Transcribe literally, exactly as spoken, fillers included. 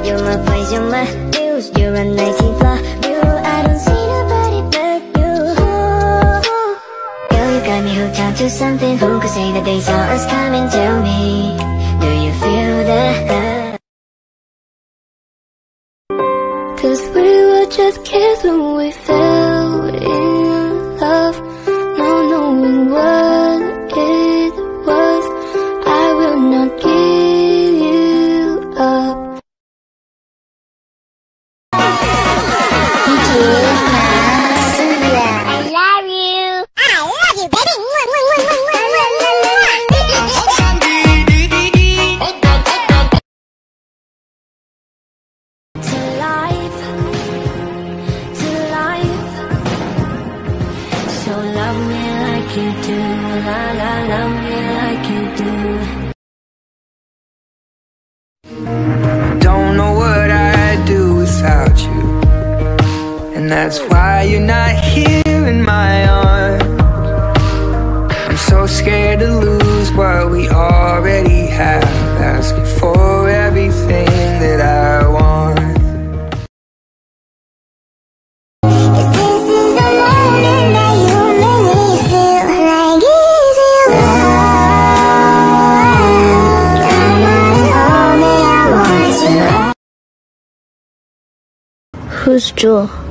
You're my voice, you're my muse, you're a nineteen flaw view. I don't see nobody but you. Girl, you got me hooked on to something. Who could say that they saw us coming? Tell me, do you feel that? Cause we were just kids when we fell in love, not knowing what it was. I will not give you up. I love you. I love you, baby. To life, to life. So love me like you do, la la, love me like you do. Don't know what I'd do without you, and that's why you're not here in my arms. I'm so scared to lose what we already have, asking for everything that I want. Who's Jewel?